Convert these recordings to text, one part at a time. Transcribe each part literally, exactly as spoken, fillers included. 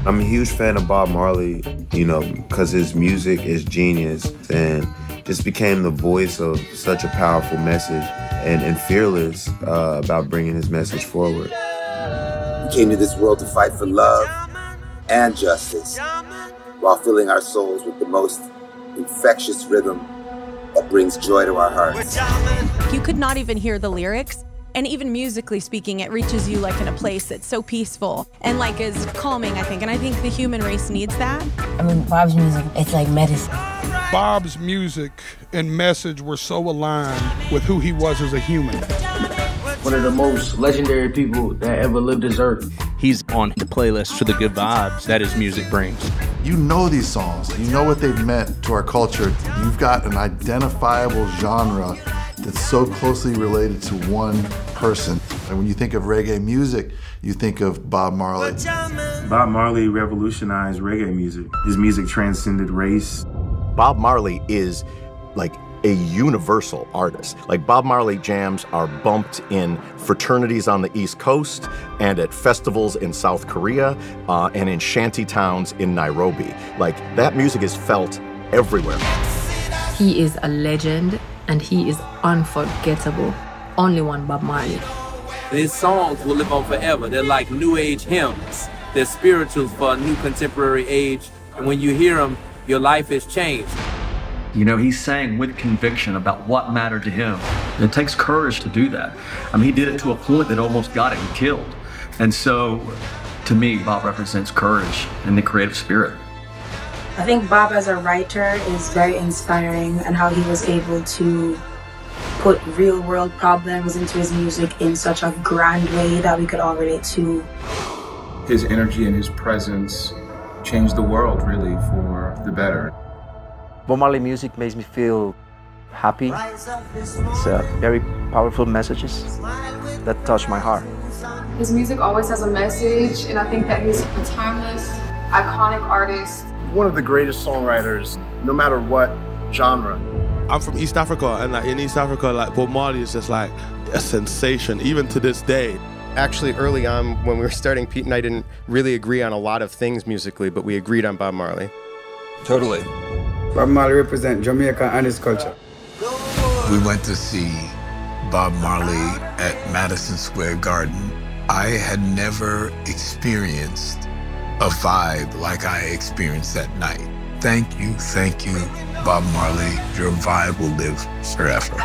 I'm a huge fan of Bob Marley, you know, because his music is genius and just became the voice of such a powerful message and, and fearless uh, about bringing his message forward. We came to this world to fight for love and justice while filling our souls with the most infectious rhythm that brings joy to our hearts. You could not even hear the lyrics. And even musically speaking, it reaches you like in a place that's so peaceful and like is calming, I think. And I think the human race needs that. I mean, Bob's music, it's like medicine. Bob's music and message were so aligned with who he was as a human. One of the most legendary people that ever lived this earth. He's on the playlist for the good vibes that his music brings. You know these songs. You know what they've meant to our culture. You've got an identifiable genre that's so closely related to one person. And when you think of reggae music, you think of Bob Marley. Bob Marley revolutionized reggae music. His music transcended race. Bob Marley is like a universal artist. Like Bob Marley jams are bumped in fraternities on the East Coast and at festivals in South Korea uh, and in shanty towns in Nairobi. Like that music is felt everywhere. He is a legend and he is unforgettable. Only one Bob Marley. His songs will live on forever. They're like new age hymns. They're spirituals for a new contemporary age. And when you hear them, your life is changed. You know, he sang with conviction about what mattered to him. It takes courage to do that. I mean, he did it to a point that almost got him killed. And so, to me, Bob represents courage and the creative spirit. I think Bob as a writer is very inspiring, and how he was able to put real world problems into his music in such a grand way that we could all relate to. His energy and his presence changed the world really for the better. Bob Marley music makes me feel happy. It's uh, very powerful messages that touch my heart. His music always has a message, and I think that he's a timeless, iconic artist. One of the greatest songwriters, no matter what genre. I'm from East Africa, and like in East Africa, like Bob Marley is just like a sensation, even to this day. Actually, early on, when we were starting, Pete and I didn't really agree on a lot of things musically, but we agreed on Bob Marley. Totally. Bob Marley represents Jamaica and his culture. We went to see Bob Marley at Madison Square Garden. I had never experienced a vibe like I experienced that night. Thank you, thank you, Bob Marley. Your vibe will live forever.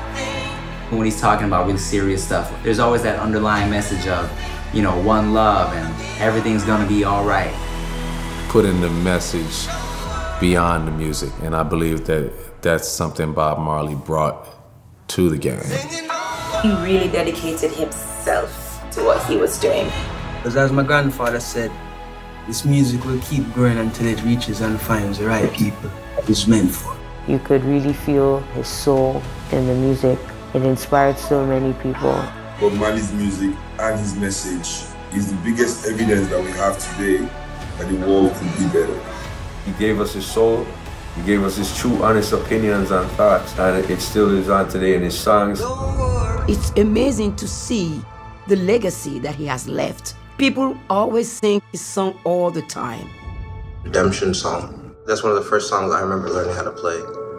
When he's talking about really serious stuff, there's always that underlying message of, you know, one love and everything's gonna be all right. Putting the message beyond the music, and I believe that that's something Bob Marley brought to the game. He really dedicated himself to what he was doing. Because as my grandfather said, this music will keep growing until it reaches and finds the right people it's meant for. You could really feel his soul in the music. It inspired so many people. Bob Marley's music and his message is the biggest evidence that we have today that the world could be better. He gave us his soul, he gave us his true, honest opinions and thoughts, and it still lives on today in his songs. It's amazing to see the legacy that he has left. People always sing his song all the time. Redemption song. That's one of the first songs I remember learning how to play.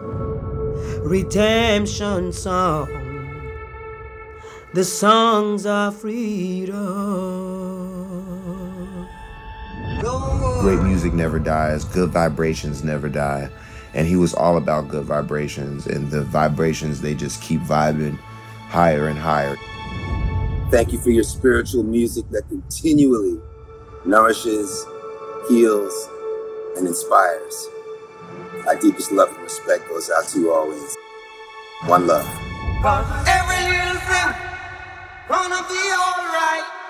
Redemption song. The songs of freedom. Great music never dies, good vibrations never die. And he was all about good vibrations, and the vibrations, they just keep vibing higher and higher. Thank you for your spiritual music that continually nourishes, heals, and inspires. Our deepest love and respect goes out to you always. One love. Every little thing gonna be alright.